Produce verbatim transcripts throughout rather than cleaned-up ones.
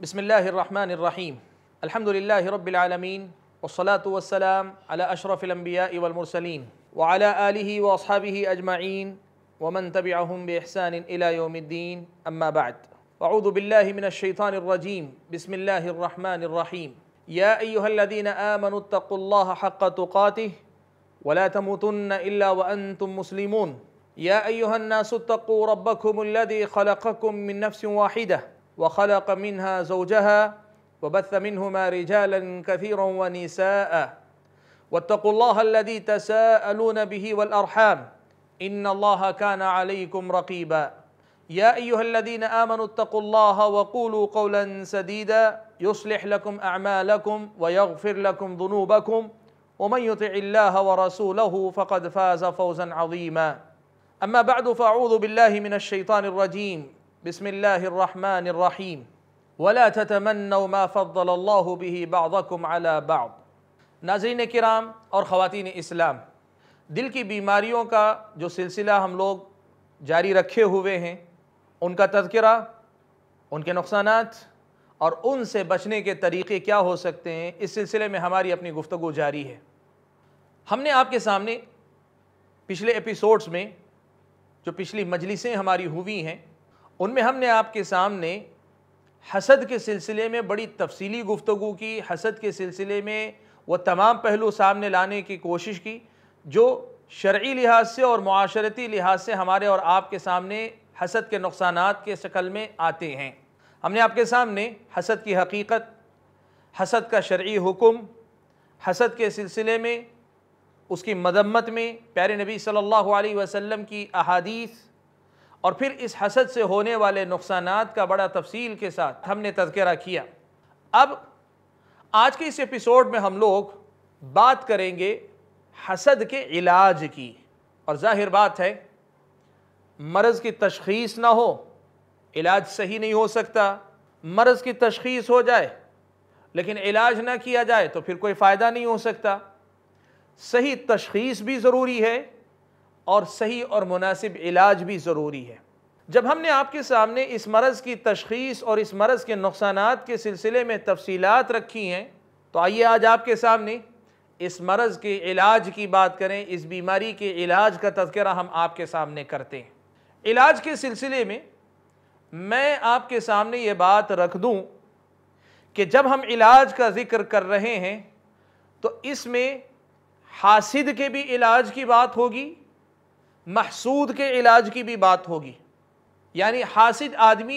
بسم الله الرحمن الرحيم. الحمد لله رب العالمين، والصلاة والسلام على أشرف الأنبياء والمرسلين وعلى آله وأصحابه أجمعين ومن تبعهم بإحسان إلى يوم الدين. أما بعد، أعوذ بالله من الشيطان الرجيم. بسم الله الرحمن الرحيم. يا أيها الذين آمنوا اتقوا الله حق تقاته ولا تموتن إلا وأنتم مسلمون. يا أيها الناس اتقوا ربكم الذي خلقكم من نفس واحدة وخلق منها زوجها وبث منهما رجالا كثيرا ونساء واتقوا الله الذي تساءلون به والأرحام إن الله كان عليكم رقيبا. يا أيها الذين آمنوا اتقوا الله وقولوا قولا سديدا يصلح لكم أعمالكم ويغفر لكم ذنوبكم ومن يطع الله ورسوله فقد فاز فوزا عظيما. أما بعد، فأعوذ بالله من الشيطان الرجيم. بسم الله الرحمن الرحيم. ولا تتمنوا ما فضل الله به بعضكم على بعض. ناظرین کرام اور خواتین اسلام، دل کی بیماریوں کا جو سلسلہ ہم لوگ جاری رکھے ہوئے ہیں، ان کا تذکرہ، ان کے نقصانات اور ان سے بچنے کے طریقے کیا ہو سکتے ہیں، اس سلسلے میں ہماری اپنی گفتگو جاری ہے۔ ہم نے آپ کے سامنے پچھلے ایپیسوڈز میں جو پچھلی مجلسیں ہماری ہوئی ہیں، ان میں ہم نے آپ کے سامنے حسد کے سلسلے میں بڑی تفصیلی گفتگو کی، حسد کے سلسلے میں وہ تمام پہلو سامنے لانے کی کوشش کی جو شرعی لحاظ سے اور معاشرتی لحاظ سے ہمارے اور آپ کے سامنے حسد کے نقصانات کے شکل میں آتے ہیں۔ ہم نے آپ کے سامنے حسد کی حقیقت، حسد کا شرعی حکم، حسد کے سلسلے میں اس کی مذمت میں پیارے نبی صلی اللہ علیہ وسلم کی احادیث اور پھر اس حسد سے ہونے والے نقصانات کا بڑا تفصیل کے ساتھ ہم نے تذکرہ کیا۔ اب آج کے اس ایپیسوڈ میں ہم لوگ بات کریں گے حسد کے علاج کی۔ اور ظاہر بات ہے، مرض کی تشخیص نہ ہو، علاج صحیح نہیں ہو سکتا۔ مرض کی تشخیص ہو جائے لیکن علاج نہ کیا جائے تو پھر کوئی فائدہ نہیں ہو سکتا۔ صحیح تشخیص بھی ضروری ہے اور صحیح اور مناسب علاج بھی ضروری ہے۔ جب ہم نے آپ کے سامنے اس مرض کی تشخیص اور اس مرض کے نقصانات کے سلسلے میں تفصیلات رکھی ہیں، تو آئیے آج آپ کے سامنے اس مرض کے علاج کی بات کریں، اس بیماری کے علاج کا تذکرہ ہم آپ کے سامنے کرتے ہیں۔ علاج کے سلسلے میں میں آپ کے سامنے یہ بات رکھ دوں کہ جب ہم علاج کا ذکر کر رہے ہیں تو اس میں حاسد کے بھی علاج کی بات ہوگی، محسود کے علاج کی بھی بات ہوگی۔ یعنی حاسد آدمی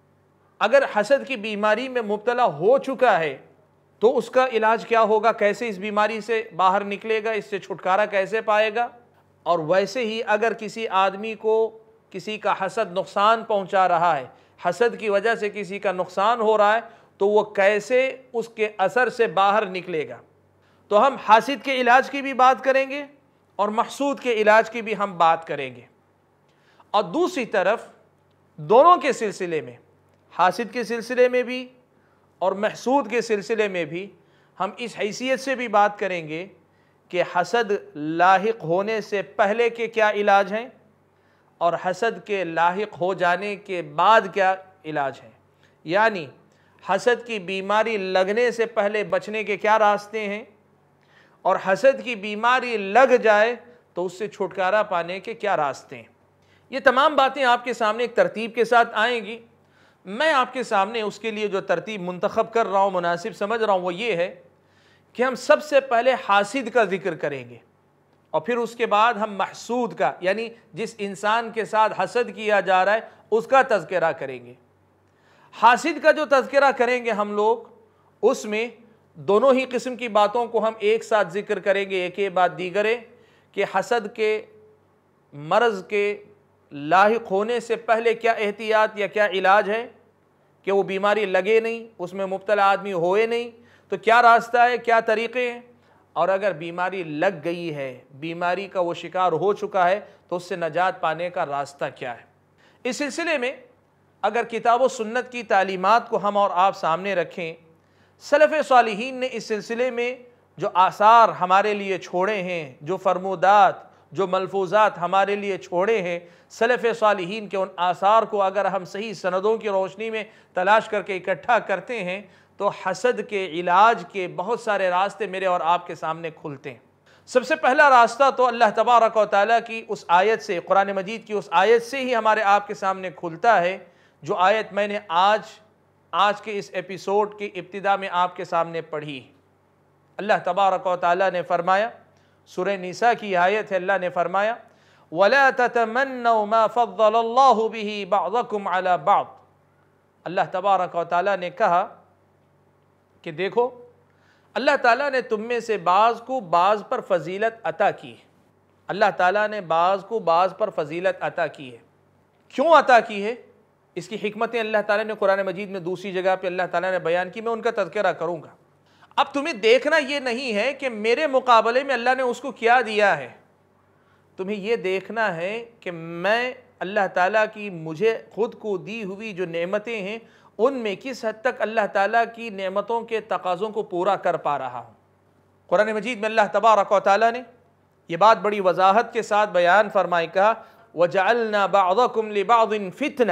اگر حسد کی بیماری میں مبتلا ہو چکا ہے تو اس کا علاج کیا ہوگا، کیسے اس بیماری سے باہر نکلے گا، اس سے چھٹکارا کیسے پائے گا۔ اور ویسے ہی اگر کسی آدمی کو کسی کا حسد نقصان پہنچا رہا ہے، حسد کی وجہ سے کسی کا نقصان ہو رہا ہے، تو وہ کیسے اس کے اثر سے باہر نکلے گا۔ تو ہم حاسد کے علاج کی بھی بات کریں گے اور محسود کے علاج کی بھی ہم بات کریں گے۔ اور دوسری طرف دونوں کے سلسلے میں، حاسد کے سلسلے میں بھی اور محسود کے سلسلے میں بھی ہم اس حیثیت سے بھی بات کریں گے کہ حسد لاحق ہونے سے پہلے کے کیا علاج ہیں اور حسد کے لاحق ہو جانے کے بعد کیا علاج ہیں۔ یعنی حسد کی بیماری لگنے سے پہلے بچنے کے کیا راستے ہیں اور حسد کی بیماری لگ جائے تو اس سے چھٹکارا پانے کے کیا راستے ہیں۔ یہ تمام باتیں آپ کے سامنے ایک ترتیب کے ساتھ آئیں گی۔ میں آپ کے سامنے اس کے لیے جو ترتیب منتخب کر رہا ہوں، مناسب سمجھ رہا ہوں، وہ یہ ہے کہ ہم سب سے پہلے حاسد کا ذکر کریں گے اور پھر اس کے بعد ہم محسود کا، یعنی جس انسان کے ساتھ حسد کیا جا رہا ہے اس کا تذکرہ کریں گے۔ حاسد کا جو تذکرہ کریں گے ہم لوگ، اس میں دونوں ہی قسم کی باتوں کو ہم ایک ساتھ ذکر کریں گے، ایک کے بعد دیگرے، کہ حسد کے مرض کے لاحق ہونے سے پہلے کیا احتیاط یا کیا علاج ہے کہ وہ بیماری لگے نہیں، اس میں مبتلا آدمی ہوئے نہیں، تو کیا راستہ ہے، کیا طریقے ہیں، اور اگر بیماری لگ گئی ہے، بیماری کا وہ شکار ہو چکا ہے، تو اس سے نجات پانے کا راستہ کیا ہے۔ اس سلسلے میں اگر کتاب و سنت کی تعلیمات کو ہم اور آپ سامنے رکھیں، سلف صالحین نے اس سلسلے میں جو آثار ہمارے لیے چھوڑے ہیں، جو فرمودات جو ملفوظات ہمارے لیے چھوڑے ہیں سلف صالحین کے، ان آثار کو اگر ہم صحیح سندوں کی روشنی میں تلاش کر کے اکٹھا کرتے ہیں تو حسد کے علاج کے بہت سارے راستے میرے اور آپ کے سامنے کھلتے ہیں۔ سب سے پہلا راستہ تو اللہ تبارک و تعالیٰ کی اس آیت سے، قرآن مجید کی اس آیت سے ہی ہمارے آپ کے سامنے کھلتا ہے، جو آیت میں نے آج آج کے اس ایپیسوڈ کی ابتدا میں آپ کے سامنے پڑھی۔ اللہ تبارک و تعالیٰ نے فرمایا، سورہ نساء کی آیت ہے، اللہ نے فرمایا وَلَا تَتَمَنَّوْا مَا فَضَّلَ اللَّهُ بِهِ بَعْضَكُمْ عَلَى بَعْضٍ۔ اللہ تبارک و تعالیٰ نے کہا کہ دیکھو اللہ تعالیٰ نے تم میں سے بعض کو بعض پر فضیلت عطا کی ہے۔ اللہ تعالیٰ نے بعض کو بعض پر فضیلت عطا کی ہے۔ کیوں عطا کی ہے؟ اس کی حکمتیں اللہ تعالیٰ نے قرآن مجید میں دوسری جگہ پہ اللہ تعالیٰ نے بیان کی، میں ان کا تذکرہ کروں گا۔ اب تمہیں دیکھنا یہ نہیں ہے کہ میرے مقابلے میں اللہ نے اس کو کیا دیا ہے، تمہیں یہ دیکھنا ہے کہ میں اللہ تعالیٰ کی مجھے خود کو دی ہوئی جو نعمتیں ہیں ان میں کس حد تک اللہ تعالیٰ کی نعمتوں کے تقاضوں کو پورا کر پا رہا ہوں۔ قرآن مجید میں اللہ تبارک و تعالیٰ نے یہ بات بڑی وضاحت کے ساتھ بیان فرمائی، کہا وَجَعَلْنَا بَعْضَكُمْ لِبَعْضٍ فِتْنَةً،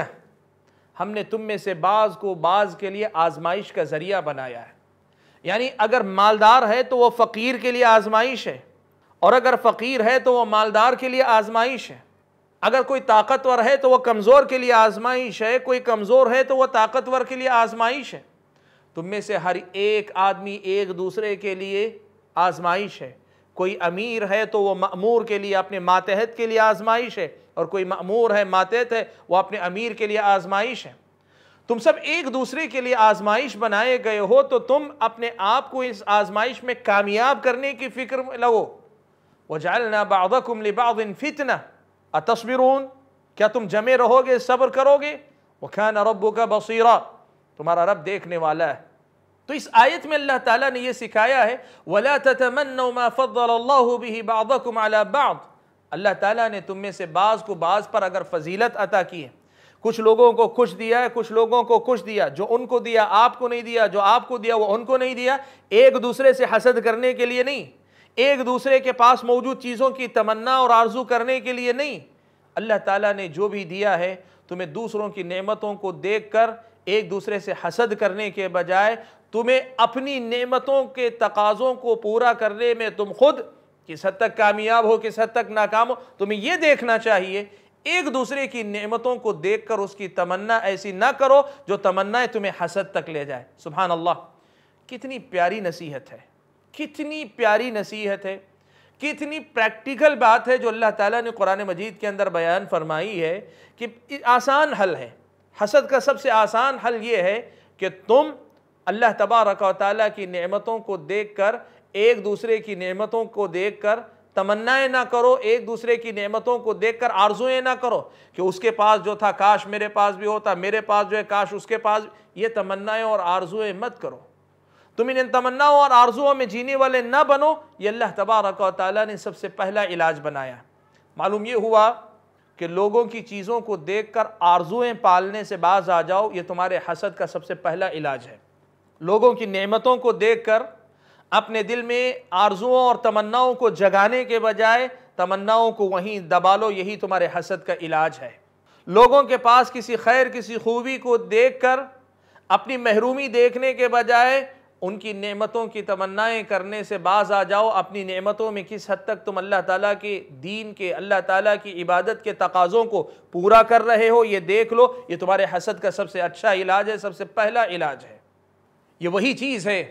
ہم نے تم میں سے بعض کو بعض کے لیے آزمائش کا ذریعہ بنایا ہے۔ یعنی اگر مالدار ہے تو وہ فقیر کے لیے آزمائش ہے، اور اگر فقیر ہے تو وہ مالدار کے لیے آزمائش ہے، اگر کوئی طاقتور ہے تو وہ کمزور کے لیے آزمائش ہے، کوئی کمزور ہے تو وہ طاقتور کے لیے آزمائش ہے۔ تم میں سے ہر ایک آدمی ایک دوسرے کے لیے آزمائش ہے۔ کوئی امیر ہے تو وہ مأمور کے لیے اپنے ماتحت کے لیے آزمائش ہے، اور کوئی مأمور ہے ماتحت ہے وہ اپنے امیر کے لیے آزمائش ہے۔ تم سب ایک دوسرے کے لیے آزمائش بنائے گئے ہو، تو تم اپنے آپ کو اس آزمائش میں کامیاب کرنے کی فکر میں لگو۔ وَجَعَلْنَا بَعْضَكُمْ لِبَعْضٍ فِتْنَةً اَتَصْبِرُونَ، کیا تم جمے رہو گے، صبر کرو گے؟ وَكَانَ رَبُّكَ بَصِيرًا، تمہارا رب دیکھنے والا ہے۔ تو اس آیت میں اللہ تعالیٰ نے یہ سکھایا ہے وَلَا تَتَمَنَّوْا مَا فَضَّلَ اللَّهُ بِهِ بَعْضَكُمْ عَلَى بَعْضٍ، اللہ تعالیٰ نے تم میں سے بعض کو بعض پر اگر فضیلت عطا کی ہے، کچھ لوگوں کو کچھ دیا ہے، کچھ لوگوں کو کچھ دیا، جو ان کو دیا آپ کو نہیں دیا، جو آپ کو دیا وہ ان کو نہیں دیا، ایک دوسرے سے حسد کرنے کے لیے نہیں، ایک دوسرے کے پاس موجود چیزوں کی تمنا اور آرزو کرنے کے لیے نہیں۔ اللہ تعالیٰ نے جو بھی دیا ہے تمہیں دوسروں کی نعمتوں کو دیکھ کر ایک دوسرے سے حسد کرنے کے بجائے تمہیں اپنی نعمتوں کے تقاضوں کو پورا کرنے میں تم خود کس حد تک کامیاب ہو، کس حد تک ناکام ہو، تمہیں یہ دیکھنا چاہیے۔ ایک دوسرے کی نعمتوں کو دیکھ کر اس کی تمنا ایسی نہ کرو جو تمنائیں تمہیں حسد تک لے جائے۔ سبحان اللہ، کتنی پیاری نصیحت ہے، کتنی پیاری نصیحت ہے، کتنی پریکٹیکل بات ہے جو اللہ تعالیٰ نے قرآن مجید کے اندر بیان فرمائی ہے کہ آسان حل ہے۔ حسد کا سب سے آسان حل یہ ہے کہ تم اللہ تبارک و تعالیٰ کی نعمتوں کو دیکھ کر، ایک دوسرے کی نعمتوں کو دیکھ کر تمنائیں نہ کرو، ایک دوسرے کی نعمتوں کو دیکھ کر آرزویں نہ کرو کہ اس کے پاس جو تھا کاش میرے پاس بھی ہوتا، میرے پاس جو ہے کاش اس کے پاس۔ یہ تمنائیں اور آرزویں مت کرو، تم ان تمناؤں اور آرزوؤں میں جینے والے نہ بنو۔ یہ اللہ تبارک و تعالیٰ نے سب سے پہلا علاج بنایا۔ معلوم یہ ہوا کہ لوگوں کی چیزوں کو دیکھ کر آرزویں پالنے سے باز آ جاؤ، یہ تمہارے حسد کا سب سے پہلا علاج ہے۔ لوگوں کی نعمتوں کو دیکھ کر اپنے دل میں آرزوؤں اور تمناؤں کو جگانے کے بجائے تمناؤں کو وہیں دبا لو، یہی تمہارے حسد کا علاج ہے۔ لوگوں کے پاس کسی خیر، کسی خوبی کو دیکھ کر اپنی محرومی دیکھنے کے بجائے ان کی نعمتوں کی تمنائیں کرنے سے باز آ جاؤ۔ اپنی نعمتوں میں کس حد تک تم اللہ تعالیٰ کے دین کے، اللہ تعالیٰ کی عبادت کے تقاضوں کو پورا کر رہے ہو، یہ دیکھ لو۔ یہ تمہارے حسد کا سب سے اچھا علاج ہے، سب سے پہلا علاج ہے۔ یہ وہی چیز ہے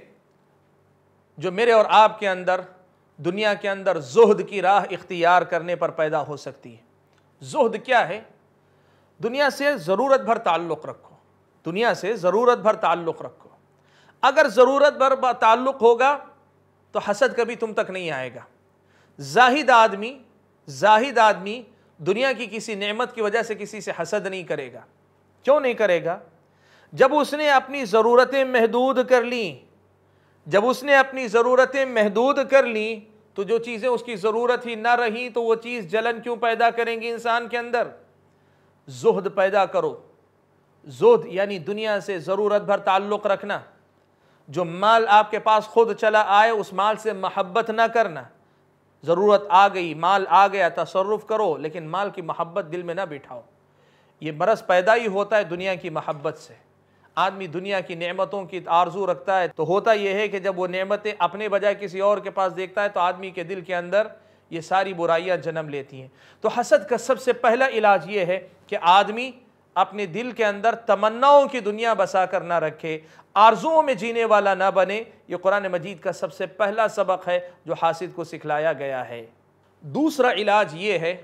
جو میرے اور آپ کے اندر، دنیا کے اندر زہد کی راہ اختیار کرنے پر پیدا ہو سکتی ہے۔ زہد کیا ہے؟ دنیا سے ضرورت بھر تعلق رکھو، دنیا سے ضرورت بھر تعلق رکھو۔ اگر ضرورت بھر تعلق ہوگا تو حسد کبھی تم تک نہیں آئے گا۔ زاہد آدمی زاہد آدمی دنیا کی کسی نعمت کی وجہ سے کسی سے حسد نہیں کرے گا۔ کیوں نہیں کرے گا؟ جب اس نے اپنی ضرورتیں محدود کر لیں، جب اس نے اپنی ضرورتیں محدود کر لیں تو جو چیزیں اس کی ضرورت ہی نہ رہیں تو وہ چیز جلن کیوں پیدا کریں گی انسان کے اندر؟ زہد پیدا کرو۔ زہد یعنی دنیا سے ضرورت بھر تعلق رکھنا۔ جو مال آپ کے پاس خود چلا آئے اس مال سے محبت نہ کرنا، ضرورت آ گئی، مال آ گیا، تصرف کرو، لیکن مال کی محبت دل میں نہ بٹھاؤ۔ یہ مرض پیدا ہی ہوتا ہے دنیا کی محبت سے۔ آدمی دنیا کی نعمتوں کی آرزو رکھتا ہے تو ہوتا یہ ہے کہ جب وہ نعمتیں اپنے بجائے کسی اور کے پاس دیکھتا ہے تو آدمی کے دل کے اندر یہ ساری برائیاں جنم لیتی ہیں۔ تو حسد کا سب سے پہلا علاج یہ ہے کہ آدمی اپنے دل کے اندر تمناؤں کی دنیا بسا کر نہ رکھے، آرزوؤں میں جینے والا نہ بنے۔ یہ قرآن مجید کا سب سے پہلا سبق ہے جو حاسد کو سکھلایا گیا ہے۔ دوسرا علاج یہ ہے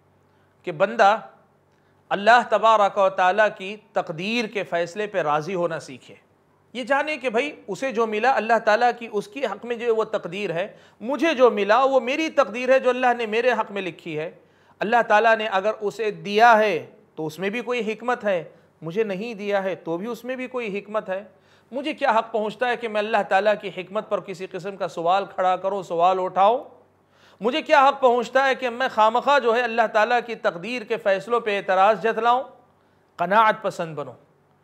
کہ بندہ اللہ تبارک و تعالیٰ کی تقدیر کے فیصلے پہ راضی ہونا سیکھے۔ یہ جانے کہ بھائی اسے جو ملا اللہ تعالیٰ کی، اس کی حق میں جو وہ تقدیر ہے، مجھے جو ملا وہ میری تقدیر ہے جو اللہ نے میرے حق میں لکھی ہے۔ اللہ تعالیٰ نے اگر اسے دیا ہے تو اس میں بھی کوئی حکمت ہے، مجھے نہیں دیا ہے تو بھی اس میں بھی کوئی حکمت ہے۔ مجھے کیا حق پہنچتا ہے کہ میں اللہ تعالیٰ کی حکمت پر کسی قسم کا سوال کھڑا کروں، سوال اٹھاؤں؟ مجھے کیا حق پہنچتا ہے کہ میں خامخواہ جو ہے اللہ تعالیٰ کی تقدیر کے فیصلوں پہ اعتراض جتلاؤں؟ قناعت پسند بنو،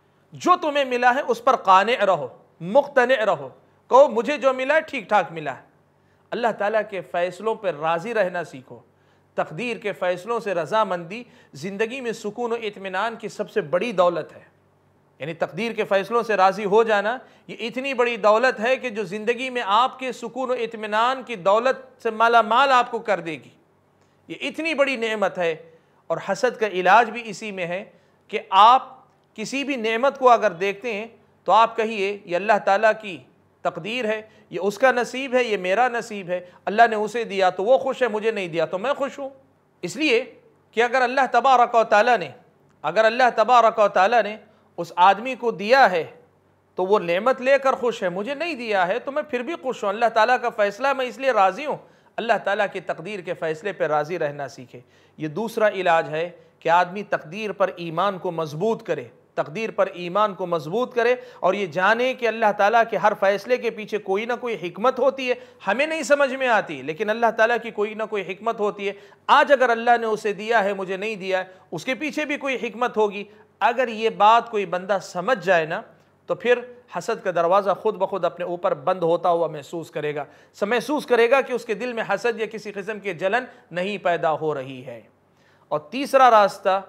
جو تمہیں ملا ہے اس پر قانع رہو، مقتنع رہو، کہو مجھے جو ملا ہے ٹھیک ٹھاک ملا ہے۔ اللہ تعالیٰ کے فیصلوں پر راضی رہنا سیکھو۔ تقدیر کے فیصلوں سے رضامندی زندگی میں سکون و اطمینان کی سب سے بڑی دولت ہے۔ یعنی تقدیر کے فیصلوں سے راضی ہو جانا یہ اتنی بڑی دولت ہے کہ جو زندگی میں آپ کے سکون و اطمینان کی دولت سے مالا مال آپ کو کر دے گی۔ یہ اتنی بڑی نعمت ہے، اور حسد کا علاج بھی اسی میں ہے کہ آپ کسی بھی نعمت کو اگر دیکھتے ہیں تو آپ کہیے یہ اللہ تعالیٰ کی تقدیر ہے، یہ اس کا نصیب ہے، یہ میرا نصیب ہے۔ اللہ نے اسے دیا تو وہ خوش ہے، مجھے نہیں دیا تو میں خوش ہوں۔ اس لیے کہ اگر اللہ تبارک و تعالیٰ نے اگر اللہ تبارک و تعالیٰ نے اس آدمی کو دیا ہے تو وہ نعمت لے کر خوش ہے، مجھے نہیں دیا ہے تو میں پھر بھی خوش ہوں۔ اللہ تعالیٰ کا فیصلہ میں اس لیے راضی ہوں۔ اللہ تعالیٰ کی تقدیر کے فیصلے پہ راضی رہنا سیکھے۔ یہ دوسرا علاج ہے کہ آدمی تقدیر پر ایمان کو مضبوط کرے، تقدیر پر ایمان کو مضبوط کرے، اور یہ جانے کہ اللہ تعالیٰ کے ہر فیصلے کے پیچھے کوئی نہ کوئی حکمت ہوتی ہے، ہمیں نہیں سمجھ میں آتی لیکن اللہ تعالیٰ کی کوئی نہ کوئی حکمت ہوتی ہے۔ آج اگر اللہ نے اسے دیا ہے، مجھے نہیں دیا ہے، اس کے پیچھے بھی کوئی حکمت ہوگی۔ اگر یہ بات کوئی بندہ سمجھ جائے نا تو پھر حسد کا دروازہ خود بخود اپنے اوپر بند ہوتا ہوا محسوس کرے گا، محسوس کرے گا کہ اس کے دل میں حسد یا کسی قسم کی جلن نہیں پیدا ہو رہی ہے۔ اور تیسرا راستہ،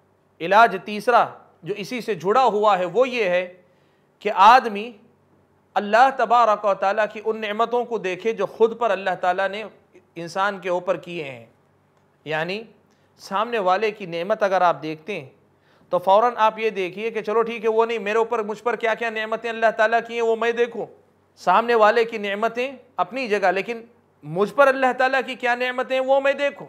علاج تیسرا جو اسی سے جڑا ہوا ہے وہ یہ ہے کہ آدمی اللہ تبارک و تعالیٰ کی ان نعمتوں کو دیکھے جو خود پر اللہ تعالیٰ نے انسان کے اوپر کیے ہیں۔ یعنی سامنے والے کی نعمت اگر آپ دیکھتے ہیں تو فوراً آپ یہ دیکھیے کہ چلو ٹھیک ہے، وہ نہیں، میرے اوپر مجھ پر کیا کیا نعمتیں اللہ تعالیٰ کی ہیں وہ میں دیکھوں۔ سامنے والے کی نعمتیں اپنی جگہ، لیکن مجھ پر اللہ تعالیٰ کی کیا نعمتیں وہ میں دیکھوں۔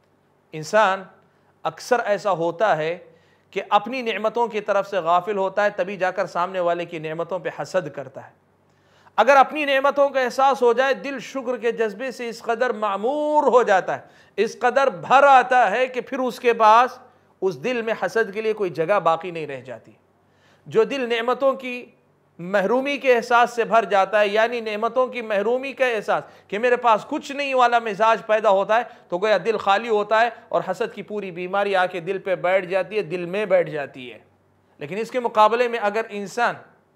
انسان اکثر ایسا ہوتا ہے کہ اپنی نعمتوں کی طرف سے غافل ہوتا ہے، تبھی جا کر سامنے والے کی نعمتوں پہ حسد کرتا ہے۔ اگر اپنی نعمتوں کا احساس ہو جائے، دل شکر کے جذبے سے اس قدر معمور ہو جاتا ہے، اس قدر بھر آتا ہے کہ پھر اس کے پاس اس دل میں حسد کے لیے کوئی جگہ باقی نہیں رہ جاتی۔ جو دل نعمتوں کی محرومی کے احساس سے بھر جاتا ہے، یعنی نعمتوں کی محرومی کا احساس کہ میرے پاس کچھ نہیں والا مزاج پیدا ہوتا ہے، تو گویا دل خالی ہوتا ہے اور حسد کی پوری بیماری آ کے دل پہ بیٹھ جاتی ہے، دل میں بیٹھ جاتی ہے۔ لیکن اس کے مقابلے میں اگر انسان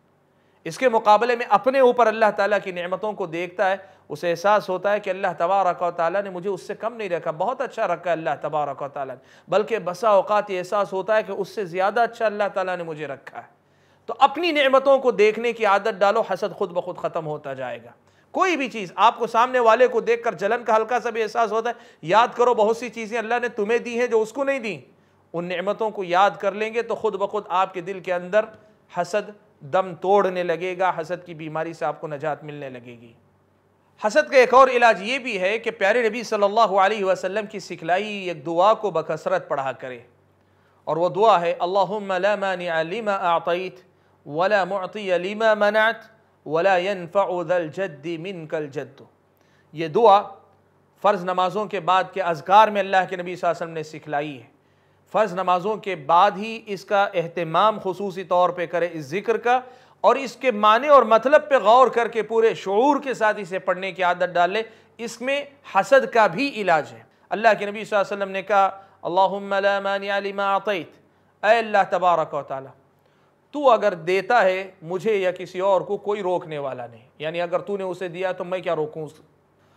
اس کے مقابلے میں اپنے اوپر اللہ تعالیٰ کی نعمتوں کو دیکھتا ہے، اسے احساس ہوتا ہے کہ اللہ تبارک و تعالیٰ نے مجھے اس سے کم نہیں رکھا، بہت اچھا رکھا اللہ تبارک و تعالیٰ نے، بلکہ بسا اوقات یہ احساس ہوتا ہے کہ اس سے زیادہ اچھا اللہ تعالیٰ نے مجھے رکھا ہے۔ تو اپنی نعمتوں کو دیکھنے کی عادت ڈالو، حسد خود بخود ختم ہوتا جائے گا۔ کوئی بھی چیز آپ کو سامنے والے کو دیکھ کر جلن کا ہلکا سا بھی احساس ہوتا ہے، یاد کرو بہت سی چیزیں اللہ نے تمہیں دی ہیں جو اس کو نہیں دی۔ ان نعمتوں کو یاد کر لیں گے تو خود بخود آپ کے دل کے اندر حسد دم توڑنے لگے گا، حسد کی بیماری سے آپ کو نجات ملنے لگے گی۔ حسد کا ایک اور علاج یہ بھی ہے کہ پیارے نبی صلی اللہ علیہ وسلم کی سکھلائی ایک دعا کو بکثرت پڑھا کرے، اور وہ دعا ہے اللہم لا مانع لما اعطیت ولا معطی لما منعت ولا ينفع ذا الجد منک الجد۔ یہ دعا فرض نمازوں کے بعد کے اذکار میں اللہ کے نبی صلی اللہ علیہ وسلم نے سکھلائی ہے۔ فرض نمازوں کے بعد ہی اس کا اہتمام خصوصی طور پہ کرے اس ذکر کا، اور اس کے معنی اور مطلب پہ غور کر کے پورے شعور کے ساتھ اسے پڑھنے کی عادت ڈالے۔ اس میں حسد کا بھی علاج ہے۔ اللہ کے نبی صلی اللہ علیہ وسلم نے کہا اللہم لا مانع لما اعطیت، اے اللہ تبارک و تعالی تو اگر دیتا ہے مجھے یا کسی اور کو کوئی روکنے والا نہیں، یعنی اگر تو نے اسے دیا تو میں کیا روکوں،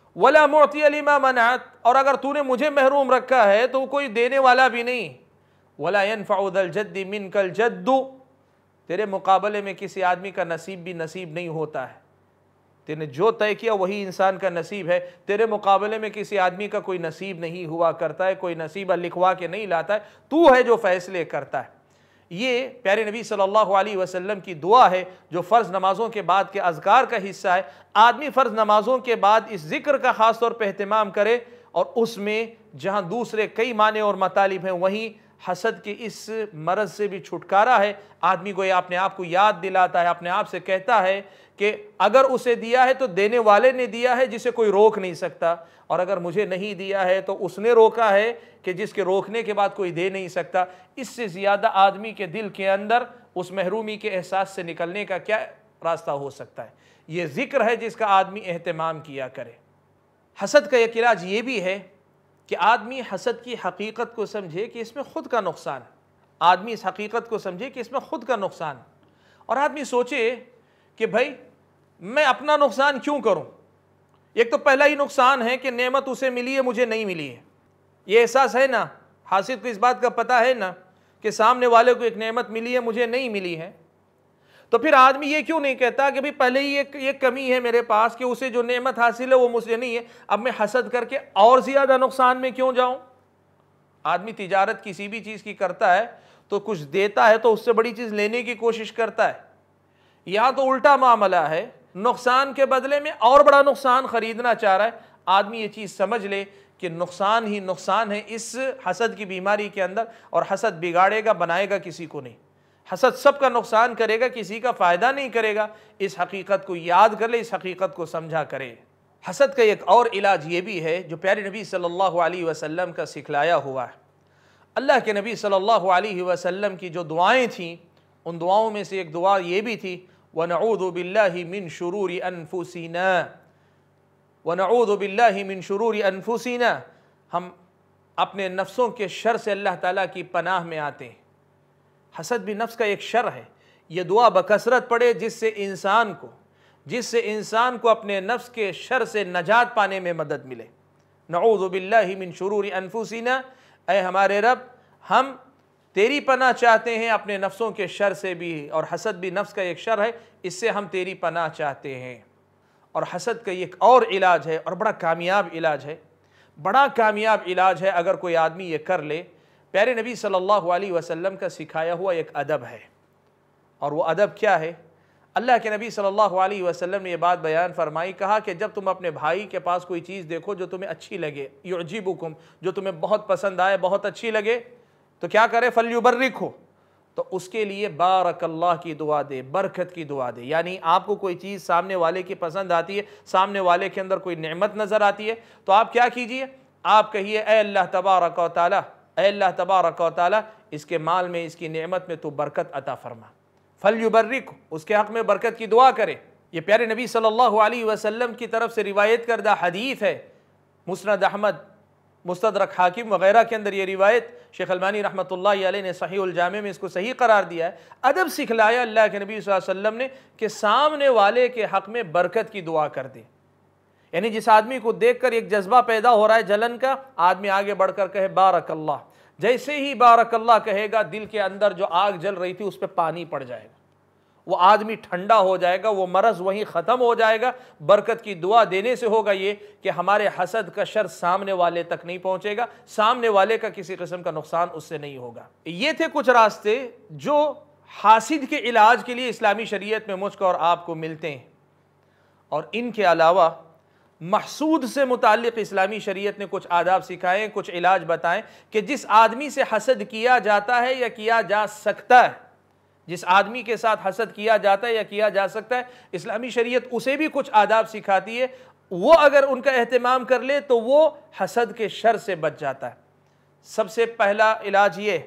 ولا معطی لما منعت، اور اگر تو نے مجھے محروم رکھا ہے تو کوئی دینے والا بھی نہیں، ولا ينفع ذا الجد منك الجد، تیرے مقابلے میں کسی آدمی کا نصیب بھی نصیب نہیں ہوتا ہے، تینے جو طے کیا وہی انسان کا نصیب ہے، تیرے مقابلے میں کسی آدمی کا کوئی نصیب نہیں ہوا کرتا ہے، کوئی نصیبہ لکھوا کے نہیں لاتا ہے، تو ہے جو فیصلے کرتا ہے۔ یہ پیارے نبی صلی اللہ علیہ وسلم کی دعا ہے جو فرض نمازوں کے بعد کے اذکار کا حصہ ہے۔ آدمی فرض نمازوں کے بعد اس ذکر کا خاص طور پہ اہتمام کرے، اور اس میں جہاں دوسرے کئی معنی اور مطالب ہیں وہیں حسد کے اس مرض سے بھی چھٹکارا ہے۔ آدمی کو یہ اپنے آپ کو یاد دلاتا ہے، اپنے آپ سے کہتا ہے کہ اگر اسے دیا ہے تو دینے والے نے دیا ہے جسے کوئی روک نہیں سکتا، اور اگر مجھے نہیں دیا ہے تو اس نے روکا ہے کہ جس کے روکنے کے بعد کوئی دے نہیں سکتا۔ اس سے زیادہ آدمی کے دل کے اندر اس محرومی کے احساس سے نکلنے کا کیا راستہ ہو سکتا ہے؟ یہ ذکر ہے جس کا آدمی اہتمام کیا کرے۔ حسد کا ایک علاج یہ بھی ہے کہ آدمی حسد کی حقیقت کو سمجھے کہ اس میں خود کا نقصان ہے، آدمی اس حقیقت کو سمجھے کہ اس میں خود کا نقصان ہے، اور آدمی سوچے کہ بھائی میں اپنا نقصان کیوں کروں؟ ایک تو پہلا ہی نقصان ہے کہ نعمت اسے ملی ہے مجھے نہیں ملی ہے، یہ احساس ہے نا، حاسد کو اس بات کا پتہ ہے نا کہ سامنے والے کو ایک نعمت ملی ہے مجھے نہیں ملی ہے، تو پھر آدمی یہ کیوں نہیں کہتا کہ بھی پہلے ہی ایک ایک کمی ہے میرے پاس کہ اسے جو نعمت حاصل ہے وہ مجھے نہیں ہے، اب میں حسد کر کے اور زیادہ نقصان میں کیوں جاؤں؟ آدمی تجارت کسی بھی چیز کی کرتا ہے تو کچھ دیتا ہے تو اس سے بڑی چیز لینے کی کوشش کرتا ہے، یہاں تو الٹا معاملہ ہے، نقصان کے بدلے میں اور بڑا نقصان خریدنا چاہ رہا ہے۔ آدمی یہ چیز سمجھ لے کہ نقصان ہی نقصان ہے اس حسد کی بیماری کے اندر، اور حسد بگاڑے گا بنائے گا کسی کو نہیں، حسد سب کا نقصان کرے گا کسی کا فائدہ نہیں کرے گا۔ اس حقیقت کو یاد کر لے، اس حقیقت کو سمجھا کرے۔ حسد کا ایک اور علاج یہ بھی ہے جو پیارے نبی صلی اللہ علیہ وسلم کا سکھلایا ہوا ہے۔ اللہ کے نبی صلی اللہ علیہ وسلم کی جو دعائیں تھیں ان دعاؤں میں سے ایک دعا یہ بھی تھی وَنَعُوذُ بِاللَّهِ مِن شُرُورِ أَنفُسِنَا وَنَعُوذُ بِاللَّهِ مِن شُرُورِ أَنفُسِنَا، ہم اپنے نفسوں کے شر سے اللہ تعالیٰ کی پناہ میں آتے ہیں۔ حسد بھی نفس کا ایک شر ہے، یہ دعا بکثرت پڑے جس سے انسان کو جس سے انسان کو اپنے نفس کے شر سے نجات پانے میں مدد ملے۔ نعوذ باللہ من شرور انفسنا، اے ہمارے رب ہم تیری پناہ چاہتے ہیں اپنے نفسوں کے شر سے بھی، اور حسد بھی نفس کا ایک شر ہے، اس سے ہم تیری پناہ چاہتے ہیں۔ اور حسد کا ایک اور علاج ہے اور بڑا کامیاب علاج ہے، بڑا کامیاب علاج ہے اگر کوئی آدمی یہ کر لے۔ پیارے نبی صلی اللہ علیہ وسلم کا سکھایا ہوا ایک ادب ہے، اور وہ ادب کیا ہے؟ اللہ کے نبی صلی اللہ علیہ وسلم نے یہ بات بیان فرمائی، کہا کہ جب تم اپنے بھائی کے پاس کوئی چیز دیکھو جو تمہیں اچھی لگے، یعجبکم، جو تمہیں بہت پسند آئے، بہت اچھی لگے، تو کیا کرے؟ فلیبرکہ، تو اس کے لیے بارک اللہ کی دعا دے، برکت کی دعا دے۔ یعنی آپ کو کوئی چیز سامنے والے کی پسند آتی ہے، سامنے والے کے اندر کوئی نعمت نظر آتی ہے، تو آپ کیا کیجئے؟ آپ کہیے اے اللہ تبارک و تعالی، اے اللہ تبارک و تعالی اس کے مال میں، اس کی نعمت میں تو برکت عطا فرما، فلیبرکہ، اس کے حق میں برکت کی دعا کرے۔ یہ پیارے نبی صلی اللہ علیہ وسلم کی طرف سے روایت کردہ حدیث ہے، مسند احمد، مستدرک حاکم وغیرہ کے اندر یہ روایت، شیخ البانی رحمۃ اللہ علیہ نے صحیح الجامع میں اس کو صحیح قرار دیا ہے۔ ادب سکھلایا اللہ کے نبی صلی اللہ علیہ وسلم نے کہ سامنے والے کے حق میں برکت کی دعا کر دے، یعنی جس آدمی کو دیکھ کر ایک جذبہ پیدا ہو رہا ہے جلن کا، آدمی آگے بڑھ کر کہے بارک اللہ، جیسے ہی بارک اللہ کہے گا دل کے اندر جو آگ جل رہی تھی اس پہ پانی پڑ جائے گا، وہ آدمی ٹھنڈا ہو جائے گا، وہ مرض وہیں ختم ہو جائے گا۔ برکت کی دعا دینے سے ہوگا یہ کہ ہمارے حسد کا شر سامنے والے تک نہیں پہنچے گا، سامنے والے کا کسی قسم کا نقصان اس سے نہیں ہوگا۔ یہ تھے کچھ راستے جو حاسد کے علاج کے لیے اسلامی شریعت میں مجھ کو اور آپ کو ملتے ہیں، اور ان کے علاوہ محسود سے متعلق اسلامی شریعت نے کچھ آداب سکھائے، کچھ علاج بتائیں کہ جس آدمی سے حسد کیا جاتا ہے یا کیا جا سکتا ہے، جس آدمی کے ساتھ حسد کیا جاتا ہے یا کیا جا سکتا ہے، اسلامی شریعت اسے بھی کچھ آداب سکھاتی ہے، وہ اگر ان کا اہتمام کر لے تو وہ حسد کے شر سے بچ جاتا ہے۔ سب سے پہلا علاج یہ،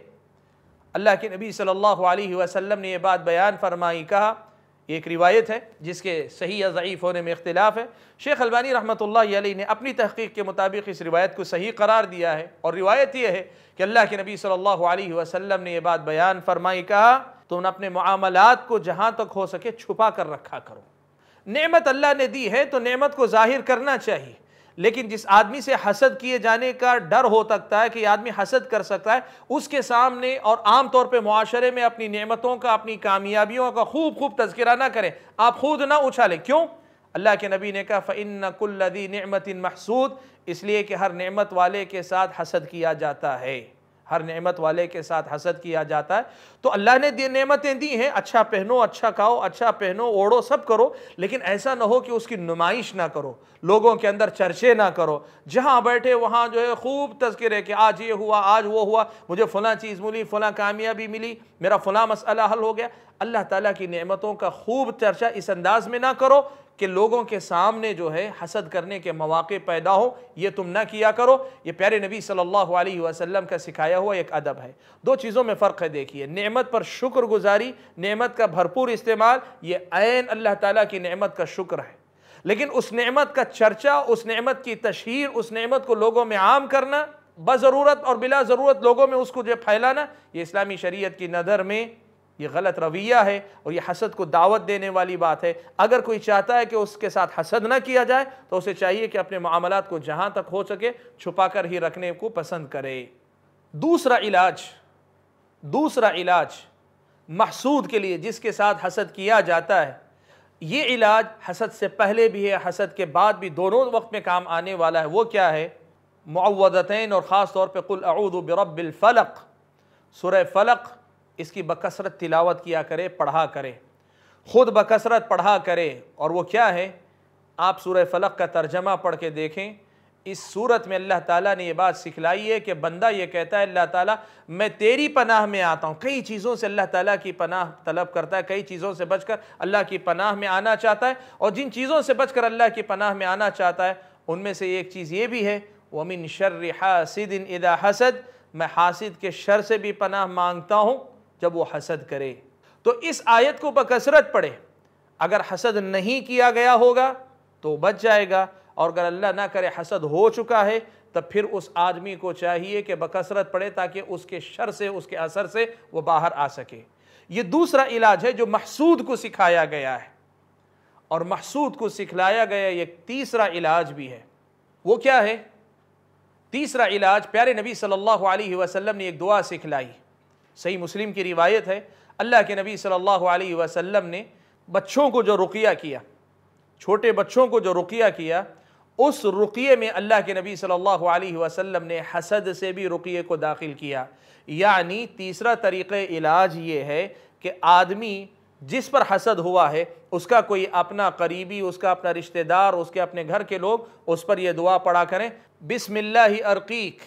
اللہ کے نبی صلی اللہ علیہ وسلم نے یہ بات بیان فرمائی، کہا، ایک روایت ہے جس کے صحیح یا ضعیف ہونے میں اختلاف ہے، شیخ البانی رحمۃ اللہ علیہ نے اپنی تحقیق کے مطابق اس روایت کو صحیح قرار دیا ہے، اور روایت یہ ہے کہ اللہ کے نبی صلی اللہ علیہ وسلم نے یہ بات بیان فرمائی، کہا تم اپنے معاملات کو جہاں تک ہو سکے چھپا کر رکھا کرو۔ نعمت اللہ نے دی ہے تو نعمت کو ظاہر کرنا چاہیے، لیکن جس آدمی سے حسد کیے جانے کا ڈر ہو سکتا ہے کہ یہ آدمی حسد کر سکتا ہے، اس کے سامنے اور عام طور پہ معاشرے میں اپنی نعمتوں کا، اپنی کامیابیوں کا خوب خوب تذکرہ نہ کریں، آپ خود نہ اچھالیں۔ کیوں؟ اللہ کے نبی نے کہا فَإِنَّ كُلَّ ذِي نِعْمَةٍ مَحْسُودٍ، اس لیے کہ ہر نعمت والے کے ساتھ حسد کیا جاتا ہے، ہر نعمت والے کے ساتھ حسد کیا جاتا ہے۔ تو اللہ نے دی نعمتیں دی ہیں، اچھا پہنو، اچھا کھاؤ، اچھا پہنو، اوڑھو، سب کرو، لیکن ایسا نہ ہو کہ اس کی نمائش نہ کرو، لوگوں کے اندر چرچے نہ کرو، جہاں بیٹھے وہاں جو ہے خوب تذکرے کہ آج یہ ہوا، آج وہ ہوا، مجھے فلاں چیز ملی، فلاں کامیابی ملی، میرا فلاں مسئلہ حل ہو گیا۔ اللہ تعالیٰ کی نعمتوں کا خوب چرچا اس انداز میں نہ کرو کہ لوگوں کے سامنے جو ہے حسد کرنے کے مواقع پیدا ہو، یہ تم نہ کیا کرو۔ یہ پیارے نبی صلی اللہ علیہ وسلم کا سکھایا ہوا ایک ادب ہے۔ دو چیزوں میں فرق ہے، دیکھیے، نعمت پر شکر گزاری، نعمت کا بھرپور استعمال، یہ عین اللہ تعالیٰ کی نعمت کا شکر ہے، لیکن اس نعمت کا چرچا، اس نعمت کی تشہیر، اس نعمت کو لوگوں میں عام کرنا، بضرورت اور بلا ضرورت لوگوں میں اس کو جو پھیلانا، یہ اسلامی شریعت کی نظر میں یہ غلط رویہ ہے اور یہ حسد کو دعوت دینے والی بات ہے۔ اگر کوئی چاہتا ہے کہ اس کے ساتھ حسد نہ کیا جائے تو اسے چاہیے کہ اپنے معاملات کو جہاں تک ہو سکے چھپا کر ہی رکھنے کو پسند کرے۔ دوسرا علاج دوسرا علاج محسود کے لیے، جس کے ساتھ حسد کیا جاتا ہے، یہ علاج حسد سے پہلے بھی ہے، حسد کے بعد بھی، دونوں وقت میں کام آنے والا ہے۔ وہ کیا ہے؟ معوذتین، اور خاص طور پہ قل اعوذ برب الفلق، سورہ فلق، اس کی بکثرت تلاوت کیا کرے، پڑھا کرے، خود بکثرت پڑھا کرے۔ اور وہ کیا ہے؟ آپ سورہ فلق کا ترجمہ پڑھ کے دیکھیں، اس سورت میں اللہ تعالیٰ نے یہ بات سکھلائی ہے کہ بندہ یہ کہتا ہے اللہ تعالیٰ میں تیری پناہ میں آتا ہوں، کئی چیزوں سے اللہ تعالیٰ کی پناہ طلب کرتا ہے، کئی چیزوں سے بچ کر اللہ کی پناہ میں آنا چاہتا ہے، اور جن چیزوں سے بچ کر اللہ کی پناہ میں آنا چاہتا ہے ان میں سے ایک چیز یہ بھی ہے وَمِن شَرِّ حَاسِدٍ إِذَا حَسَدَ، میں حاسد کے شر سے بھی پناہ مانگتا ہوں جب وہ حسد کرے۔ تو اس آیت کو بکثرت پڑھے، اگر حسد نہیں کیا گیا ہوگا تو بچ جائے گا، اور اگر اللہ نہ کرے حسد ہو چکا ہے تب پھر اس آدمی کو چاہیے کہ بکثرت پڑھے تاکہ اس کے شر سے، اس کے اثر سے وہ باہر آ سکے۔ یہ دوسرا علاج ہے جو محسود کو سکھایا گیا ہے، اور محسود کو سکھلایا گیا ایک تیسرا علاج بھی ہے۔ وہ کیا ہے؟ تیسرا علاج پیارے نبی صلی اللہ علیہ وسلم نے ایک دعا سکھلائی، صحیح مسلم کی روایت ہے، اللہ کے نبی صلی اللہ علیہ وسلم نے بچوں کو جو رقیہ کیا، چھوٹے بچوں کو جو رقیہ کیا، اس رقیے میں اللہ کے نبی صلی اللہ علیہ وسلم نے حسد سے بھی رقیے کو داخل کیا۔ یعنی تیسرا طریقہ علاج یہ ہے کہ آدمی جس پر حسد ہوا ہے، اس کا کوئی اپنا قریبی، اس کا اپنا رشتہ دار، اس کے اپنے گھر کے لوگ اس پر یہ دعا پڑھا کریں، بسم اللہ ارقیک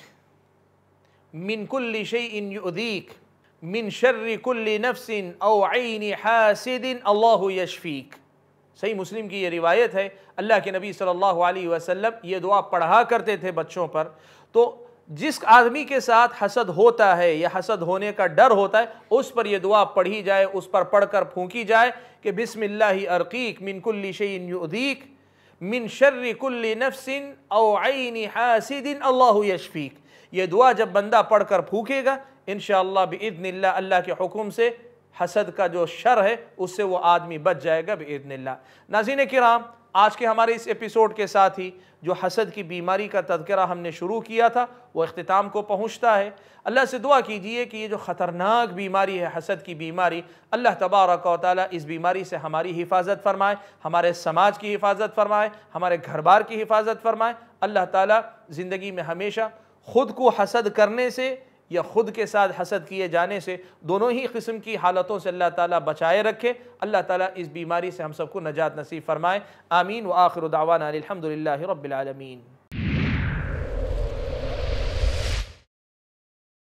من کل شیء یؤذیک من شر کل نفس او عین حاسد اللہ یشفیک۔ صحیح مسلم کی یہ روایت ہے، اللہ کے نبی صلی اللہ علیہ وسلم یہ دعا پڑھا کرتے تھے بچوں پر۔ تو جس آدمی کے ساتھ حسد ہوتا ہے یا حسد ہونے کا ڈر ہوتا ہے، اس پر یہ دعا پڑھی جائے، اس پر پڑھ کر پھونکی جائے کہ بسم اللہ ارقیک من کل شیء یؤذیک من شر کل نفس او عین حاسد اللہ یشفیک۔ یہ دعا جب بندہ پڑھ کر پھونکے گا، انشاءاللہ بإذن اللہ، اللہ کے حکم سے حسد کا جو شر ہے اس سے وہ آدمی بچ جائے گا بإذن اللہ۔ ناظرین کرام، آج کے ہمارے اس ایپیسوڈ کے ساتھ ہی جو حسد کی بیماری کا تذکرہ ہم نے شروع کیا تھا وہ اختتام کو پہنچتا ہے۔ اللہ سے دعا کیجئے کہ یہ جو خطرناک بیماری ہے، حسد کی بیماری، اللہ تبارک و تعالیٰ اس بیماری سے ہماری حفاظت فرمائے، ہمارے سماج کی حفاظت فرمائے، ہمارے گھر بار کی حفاظت فرمائے۔ اللہ تعالیٰ زندگی میں ہمیشہ خود کو حسد کرنے سے یا خود کے ساتھ حسد کیے جانے سے، دونوں ہی قسم کی حالتوں سے اللہ تعالیٰ بچائے رکھے۔ اللہ تعالیٰ اس بیماری سے ہم سب کو نجات نصیب فرمائے۔ آمین۔ وآخر دعوانا الحمد للہ رب العالمین۔